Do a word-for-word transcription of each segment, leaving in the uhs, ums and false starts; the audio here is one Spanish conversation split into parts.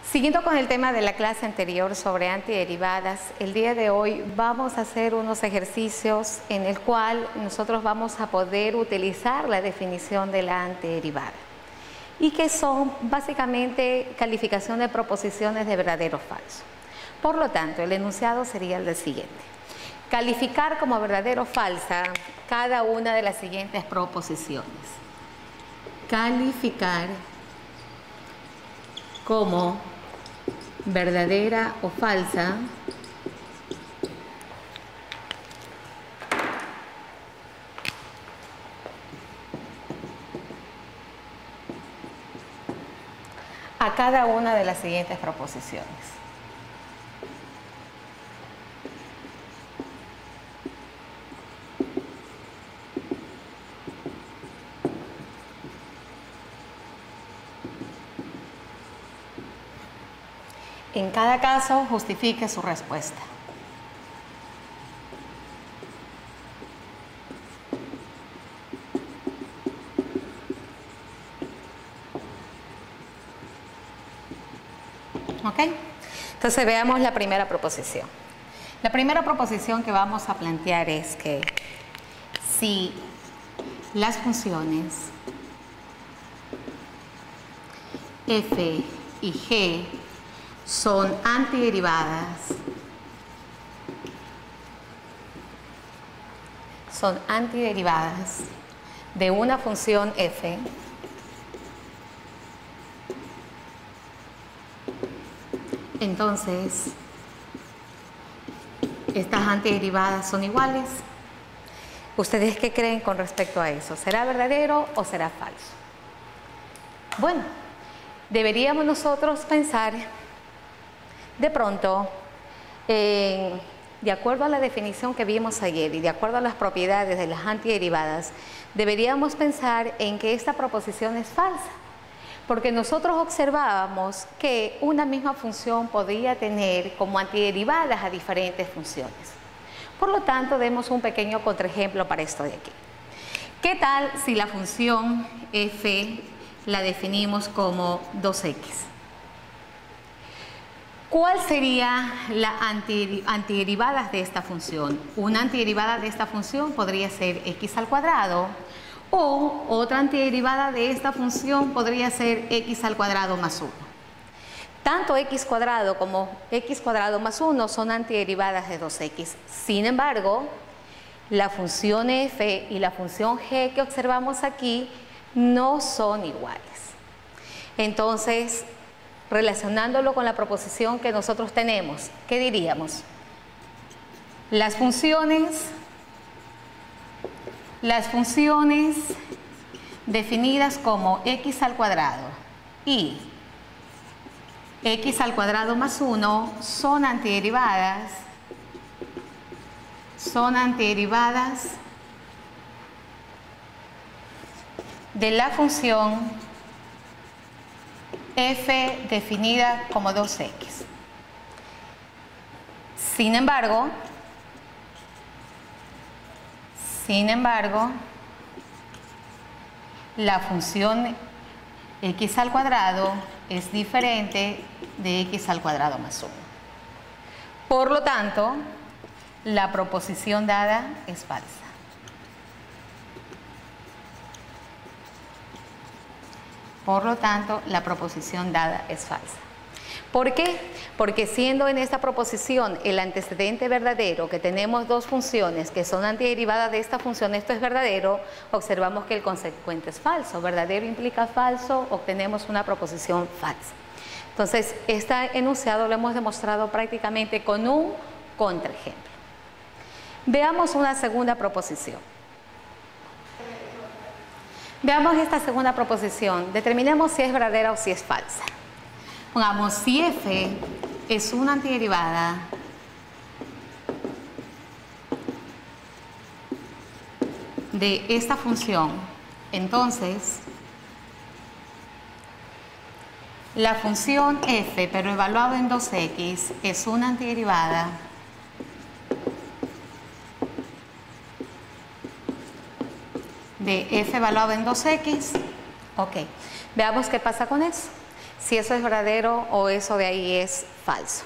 Siguiendo con el tema de la clase anterior sobre antiderivadas, el día de hoy vamos a hacer unos ejercicios en el cual nosotros vamos a poder utilizar la definición de la antiderivada y que son básicamente calificación de proposiciones de verdadero o falso. Por lo tanto, el enunciado sería el siguiente: calificar como verdadero o falsa cada una de las siguientes proposiciones. Calificar como verdadera o falsa a cada una de las siguientes proposiciones. En cada caso, justifique su respuesta. ¿Ok? Entonces veamos la primera proposición. La primera proposición que vamos a plantear es que si las funciones f y g son antiderivadas, son antiderivadas de una función f, entonces estas antiderivadas son iguales. ¿Ustedes qué creen con respecto a eso? ¿Será verdadero o será falso? Bueno, deberíamos nosotros pensar de pronto, eh, de acuerdo a la definición que vimos ayer y de acuerdo a las propiedades de las antiderivadas, deberíamos pensar en que esta proposición es falsa, porque nosotros observábamos que una misma función podía tener como antiderivadas a diferentes funciones. Por lo tanto, demos un pequeño contraejemplo para esto de aquí. ¿Qué tal si la función f la definimos como dos equis? ¿Cuál sería la anti, antiderivadas de esta función? Una antiderivada de esta función podría ser x al cuadrado, o otra antiderivada de esta función podría ser x al cuadrado más uno. Tanto x cuadrado como x cuadrado más uno son antiderivadas de dos equis. Sin embargo, la función f y la función g que observamos aquí no son iguales. Entonces, relacionándolo con la proposición que nosotros tenemos, ¿qué diríamos? Las funciones, las funciones definidas como x al cuadrado y x al cuadrado más uno son antiderivadas, son antiderivadas de la función f definida como dos equis. Sin embargo, sin embargo, la función x al cuadrado es diferente de x al cuadrado más uno. Por lo tanto, la proposición dada es falsa. Por lo tanto, la proposición dada es falsa. ¿Por qué? Porque siendo en esta proposición el antecedente verdadero, que tenemos dos funciones que son antiderivadas de esta función, esto es verdadero, observamos que el consecuente es falso. Verdadero implica falso, obtenemos una proposición falsa. Entonces, este enunciado lo hemos demostrado prácticamente con un contraejemplo. Veamos una segunda proposición. Veamos esta segunda proposición. Determinemos si es verdadera o si es falsa. Pongamos, si f es una antiderivada de esta función, entonces la función f, pero evaluado en dos equis, es una antiderivada de f evaluado en dos equis. Ok, veamos qué pasa con eso. si eso es verdadero o eso de ahí es falso.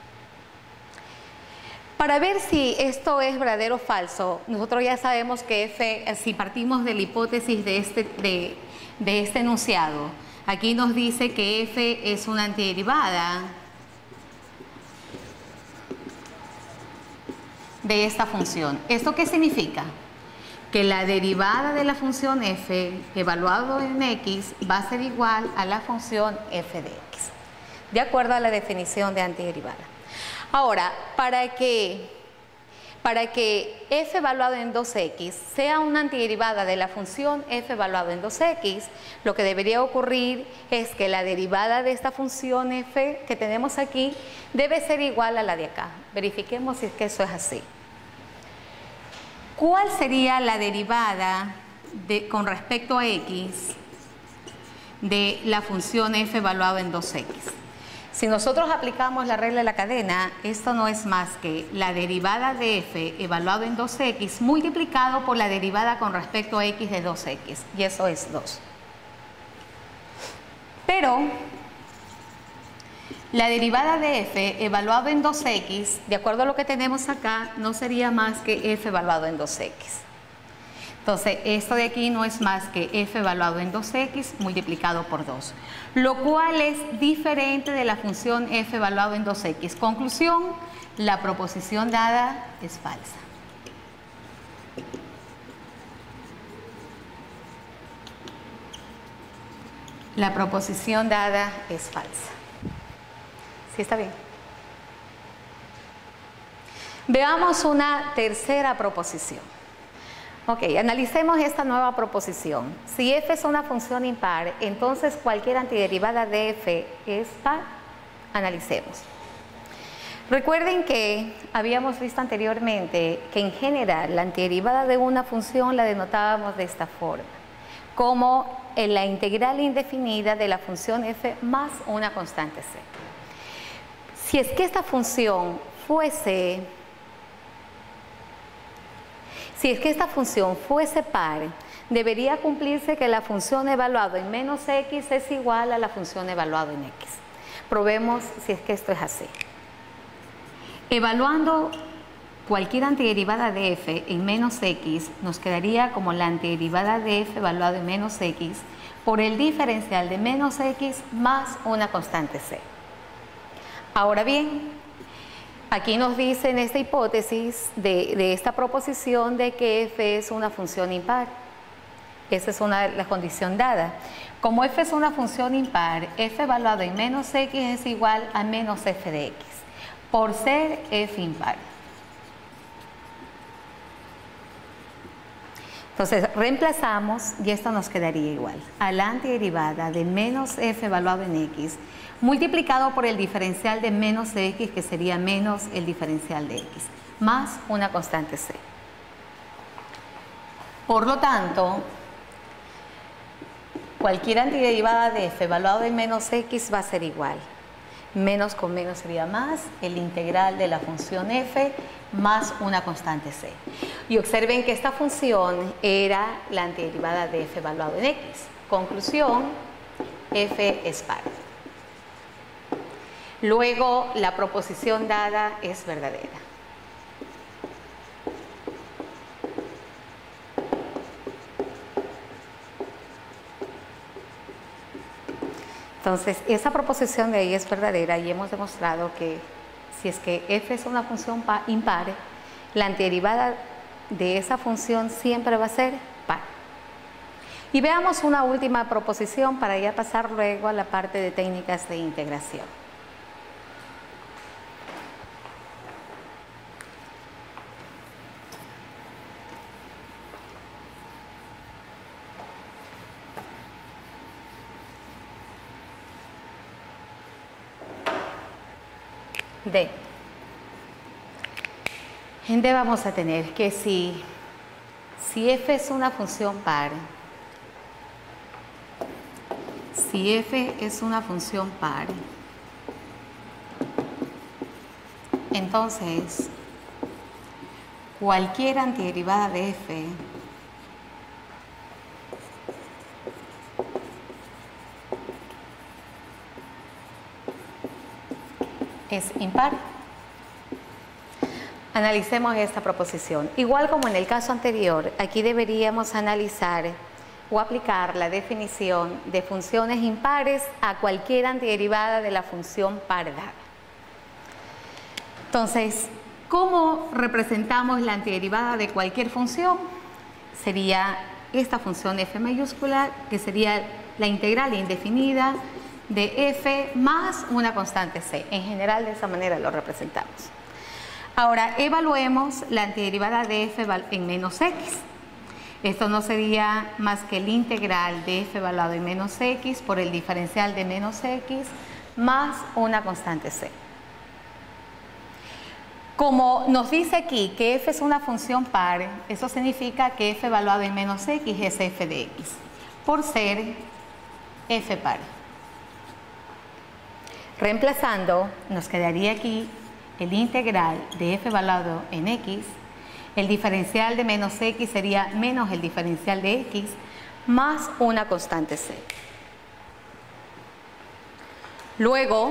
Para ver si esto es verdadero o falso, nosotros ya sabemos que F, si partimos de la hipótesis de este, de, de este enunciado, aquí nos dice que F es una antiderivada de esta función. ¿Esto qué significa? Que la derivada de la función f evaluado en x va a ser igual a la función f de x, de acuerdo a la definición de antiderivada. Ahora, para que, para que f evaluado en dos x sea una antiderivada de la función f evaluado en dos x, lo que debería ocurrir es que la derivada de esta función f que tenemos aquí debe ser igual a la de acá. Verifiquemos si es que eso es así. ¿Cuál sería la derivada de, con respecto a x de la función f evaluado en dos x? Si nosotros aplicamos la regla de la cadena, esto no es más que la derivada de f evaluado en dos x multiplicado por la derivada con respecto a x de dos x, y eso es dos. Pero la derivada de f evaluado en dos x, de acuerdo a lo que tenemos acá, no sería más que f evaluado en dos x. Entonces, esto de aquí no es más que f evaluado en dos x multiplicado por dos, lo cual es diferente de la función f evaluado en dos x. Conclusión, la proposición dada es falsa. La proposición dada es falsa. ¿Sí está bien? Veamos una tercera proposición. Ok, analicemos esta nueva proposición. Si f es una función impar, entonces cualquier antiderivada de f es par. Analicemos. Recuerden que habíamos visto anteriormente que en general la antiderivada de una función la denotábamos de esta forma, como en la integral indefinida de la función f más una constante c. Si es que esta función fuese, si es que esta función fuese par, debería cumplirse que la función evaluado en menos x es igual a la función evaluado en x. Probemos si es que esto es así. Evaluando cualquier antiderivada de f en menos x, nos quedaría como la antiderivada de f evaluado en menos x por el diferencial de menos x más una constante c. Ahora bien, aquí nos dice en esta hipótesis de, de esta proposición de que f es una función impar. Esa es una, la condición dada. Como f es una función impar, f evaluado en menos x es igual a menos f de x, por ser f impar. Entonces, reemplazamos y esto nos quedaría igual a la antiderivada de menos f evaluado en x multiplicado por el diferencial de menos x, que sería menos el diferencial de x, más una constante c. Por lo tanto, cualquier antiderivada de f evaluado en menos x va a ser igual. Menos con menos sería más el integral de la función f más una constante c. Y observen que esta función era la antiderivada de f evaluado en x. Conclusión, f es par. Luego, la proposición dada es verdadera. Entonces, esa proposición de ahí es verdadera y hemos demostrado que si es que f es una función impar, la antiderivada de esa función siempre va a ser par. Y veamos una última proposición para ya pasar luego a la parte de técnicas de integración. D. En D vamos a tener que si, si f es una función par, si f es una función par, entonces cualquier antiderivada de f es impar. Analicemos esta proposición. Igual como en el caso anterior, aquí deberíamos analizar o aplicar la definición de funciones impares a cualquier antiderivada de la función par dada. Entonces, ¿cómo representamos la antiderivada de cualquier función? Sería esta función f mayúscula, que sería la integral indefinida de f más una constante c. En general, de esa manera lo representamos. Ahora, evaluemos la antiderivada de f en menos x. Esto no sería más que el integral de f evaluado en menos x por el diferencial de menos x más una constante c. Como nos dice aquí que f es una función par, eso significa que f evaluado en menos x es f de x, por ser f par. Reemplazando, nos quedaría aquí el integral de f evaluado en x, el diferencial de menos x sería menos el diferencial de x, más una constante c. Luego,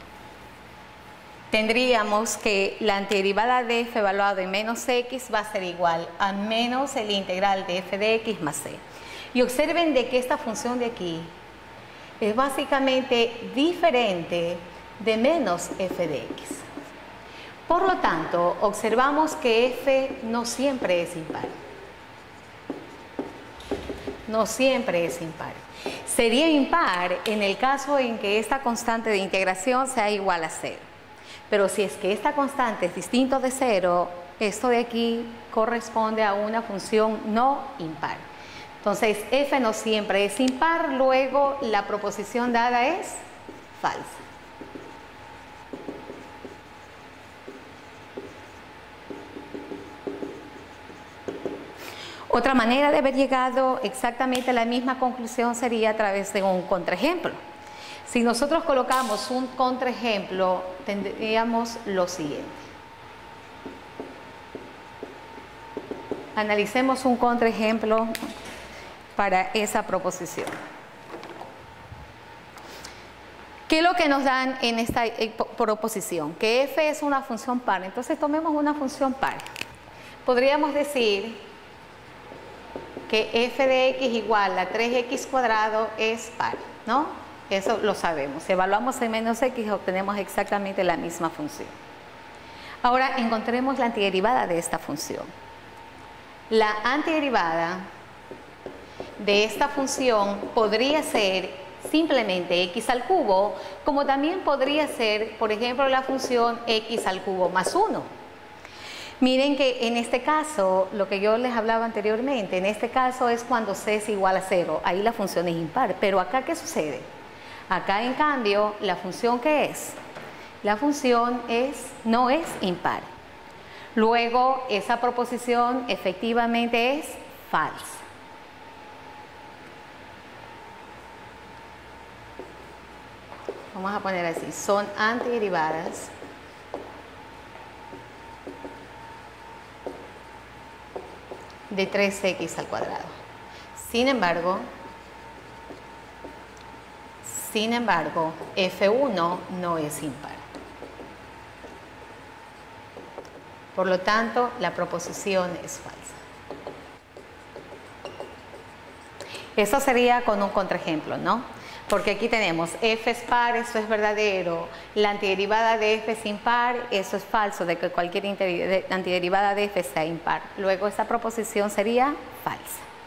tendríamos que la antiderivada de f evaluado en menos x va a ser igual a menos el integral de f de x más c. Y observen de que esta función de aquí es básicamente diferente de menos f de x. Por lo tanto, observamos que f no siempre es impar. No siempre es impar. Sería impar en el caso en que esta constante de integración sea igual a cero. Pero si es que esta constante es distinto de cero, esto de aquí corresponde a una función no impar. Entonces, f no siempre es impar, luego la proposición dada es falsa. Otra manera de haber llegado exactamente a la misma conclusión sería a través de un contraejemplo. Si nosotros colocamos un contraejemplo, tendríamos lo siguiente. Analicemos un contraejemplo para esa proposición. ¿Qué es lo que nos dan en esta proposición? Que f es una función par. Entonces tomemos una función par. Podríamos decir que f de x igual a tres x cuadrado es par, ¿no? Eso lo sabemos. Si evaluamos en menos x, obtenemos exactamente la misma función. Ahora encontremos la antiderivada de esta función. La antiderivada de esta función podría ser simplemente x al cubo, como también podría ser, por ejemplo, la función x al cubo más uno. Miren que en este caso, lo que yo les hablaba anteriormente, en este caso es cuando c es igual a cero, ahí la función es impar. Pero acá, ¿qué sucede? Acá, en cambio, la función ¿qué es? La función es, no es impar. Luego, esa proposición efectivamente es falsa. Vamos a poner así, son antiderivadas de tres x al cuadrado. Sin embargo, sin embargo, f uno no es impar. Por lo tanto, la proposición es falsa. Eso sería con un contraejemplo, ¿no? Porque aquí tenemos f es par, eso es verdadero. La antiderivada de f es impar, eso es falso, de que cualquier antiderivada de f sea impar. Luego esta proposición sería falsa.